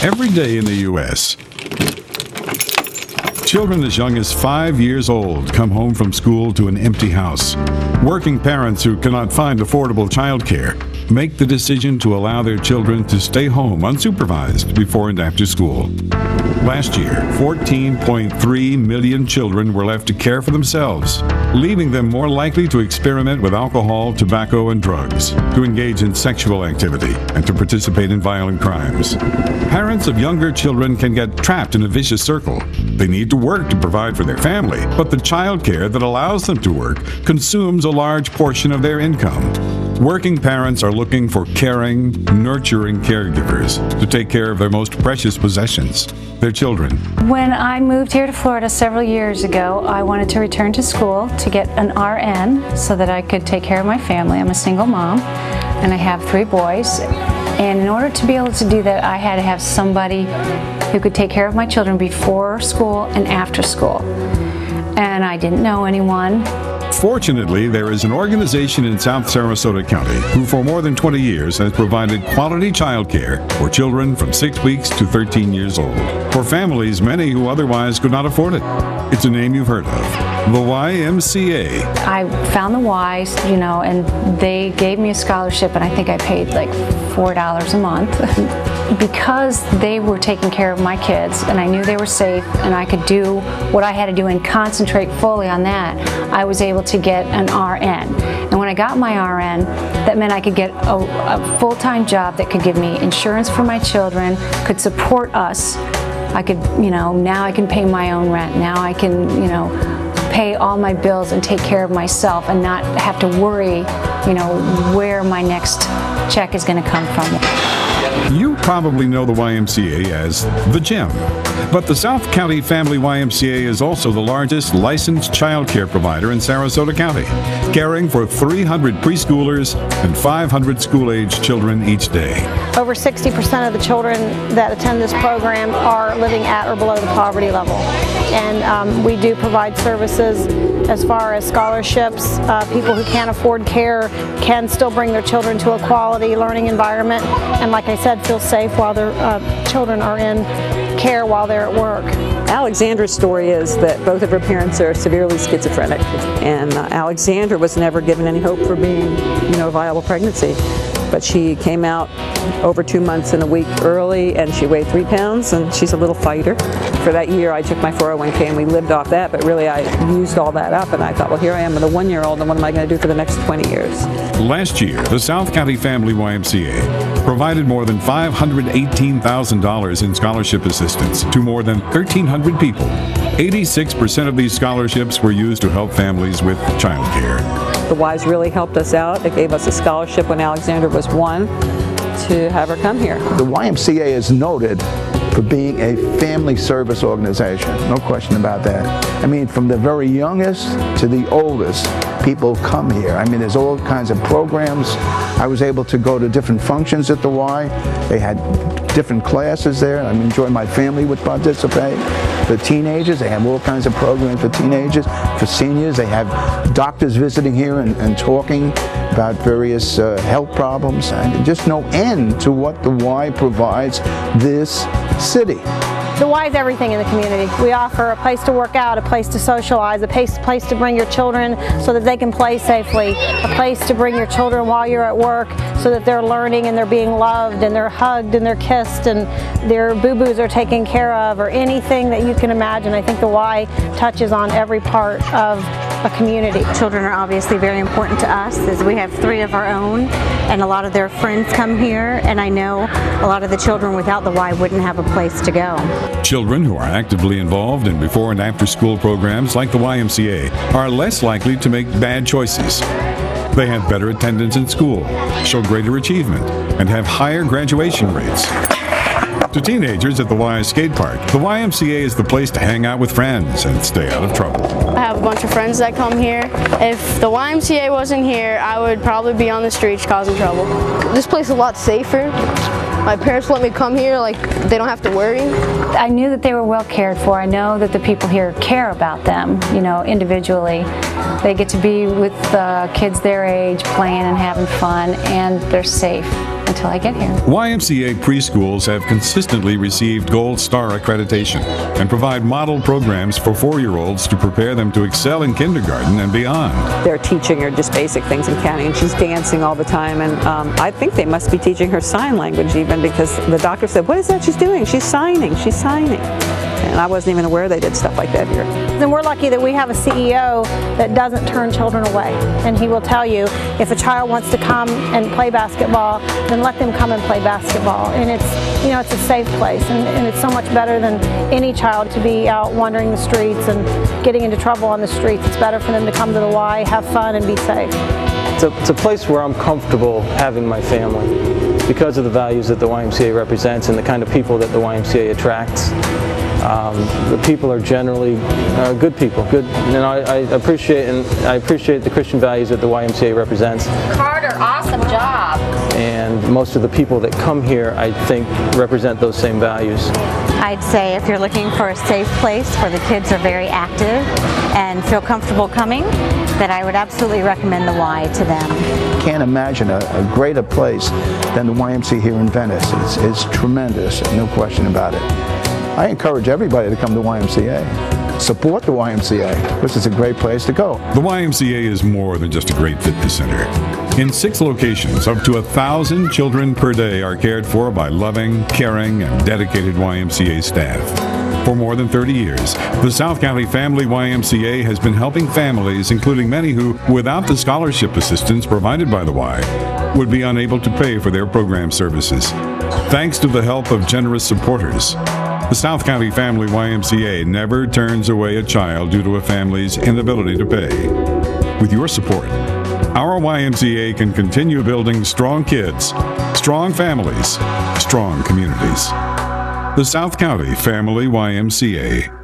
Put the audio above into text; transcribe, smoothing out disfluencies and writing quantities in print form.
every day in the U.S. Children as young as 5 years old come home from school to an empty house. Working parents who cannot find affordable childcare make the decision to allow their children to stay home unsupervised before and after school. Last year, 14.3 million children were left to care for themselves, leaving them more likely to experiment with alcohol, tobacco, and drugs, to engage in sexual activity, and to participate in violent crimes. Parents of younger children can get trapped in a vicious circle. They need to work to provide for their family, but the child care that allows them to work consumes a large portion of their income. Working parents are looking for caring, nurturing caregivers to take care of their most precious possessions, their children. When I moved here to Florida several years ago, I wanted to return to school to get an RN so that I could take care of my family. I'm a single mom and I have 3 boys. And in order to be able to do that, I had to have somebody who could take care of my children before school and after school. And I didn't know anyone. Fortunately, there is an organization in South Sarasota County who for more than 20 years has provided quality child care for children from 6 weeks to 13 years old, for families many who otherwise could not afford it. It's a name you've heard of, the YMCA. I found the Ys, and they gave me a scholarship, and I think I paid like $4 a month. Because they were taking care of my kids and I knew they were safe and I could do what I had to do and concentrate fully on that, I was able to get an RN. And when I got my RN, that meant I could get a full-time job that could give me insurance for my children, could support us. I could, now I can pay my own rent. Now I can, pay all my bills and take care of myself and not have to worry, where my next check is going to come from. You probably know the YMCA as the gym, but the South County Family YMCA is also the largest licensed child care provider in Sarasota County, caring for 300 preschoolers and 500 school-aged children each day. Over 60% of the children that attend this program are living at or below the poverty level. And we do provide services as far as scholarships. People who can't afford care can still bring their children to a quality learning environment and, like I said, feel safe while their children are in care while they're at work. Alexandra's story is that both of her parents are severely schizophrenic, and Alexandra was never given any hope for being, a viable pregnancy. But she came out over 2 months and a week early, and she weighed 3 pounds, and she's a little fighter. For that year, I took my 401k and we lived off that, but really I used all that up, and I thought, well, here I am with a 1-year-old, and what am I going to do for the next 20 years? Last year, the South County Family YMCA provided more than $518,000 in scholarship assistance to more than 1,300 people. 86% of these scholarships were used to help families with child care. The Ys really helped us out. They gave us a scholarship when Alexandra was 1 to have her come here. The YMCA is noted for being a family service organization, no question about that. I mean, from the very youngest to the oldest, people come here. I mean, there's all kinds of programs. I was able to go to different functions at the Y. They had different classes there. I enjoy my family would participate. For teenagers, they have all kinds of programs for teenagers. For seniors, they have doctors visiting here and talking about various health problems. And just no end to what the Y provides this city. The Y is everything in the community. We offer a place to work out, a place to socialize, a place to bring your children so that they can play safely, a place to bring your children while you're at work so that they're learning and they're being loved and they're hugged and they're kissed and their boo-boos are taken care of, or anything that you can imagine. I think the Y touches on every part of a community. Children are obviously very important to us, as we have 3 of our own, and a lot of their friends come here, and I know a lot of the children without the Y wouldn't have a place to go. Children who are actively involved in before and after school programs like the YMCA are less likely to make bad choices. They have better attendance in school, show greater achievement, and have higher graduation rates. To teenagers at the Y skate park, the YMCA is the place to hang out with friends and stay out of trouble. I have a bunch of friends that come here. If the YMCA wasn't here, I would probably be on the streets causing trouble. This place is a lot safer. My parents let me come here, like they don't have to worry. I knew that they were well cared for. I know that the people here care about them, individually. They get to be with kids their age, playing and having fun, and they're safe. until I get here. YMCA preschools have consistently received Gold Star accreditation and provide model programs for 4-year-olds to prepare them to excel in kindergarten and beyond. They're teaching her just basic things in counting, and she's dancing all the time, and I think they must be teaching her sign language even, because the doctor said, what is that she's doing? She's signing, she's signing. And I wasn't even aware they did stuff like that here. And we're lucky that we have a CEO that doesn't turn children away. And he will tell you, if a child wants to come and play basketball, then let them come and play basketball. And it's, you know, it's a safe place, and it's so much better than any child to be out wandering the streets and getting into trouble on the streets. It's better for them to come to the Y, have fun, and be safe. It's a place where I'm comfortable having my family because of the values that the YMCA represents and the kind of people that the YMCA attracts. The people are generally good people. Good, and I appreciate the Christian values that the YMCA represents. Carter, awesome job. And most of the people that come here, I think, represent those same values. I'd say if you're looking for a safe place where the kids are very active and feel comfortable coming, that I would absolutely recommend the Y to them. Can't imagine a greater place than the YMCA here in Venice. It's tremendous, no question about it. I encourage everybody to come to YMCA. Support the YMCA, because it's a great place to go. The YMCA is more than just a great fitness center. In 6 locations, up to 1,000 children per day are cared for by loving, caring, and dedicated YMCA staff. For more than 30 years, the South County Family YMCA has been helping families, including many who, without the scholarship assistance provided by the Y, would be unable to pay for their program services. Thanks to the help of generous supporters, the South County Family YMCA never turns away a child due to a family's inability to pay. With your support, our YMCA can continue building strong kids, strong families, strong communities. The South County Family YMCA.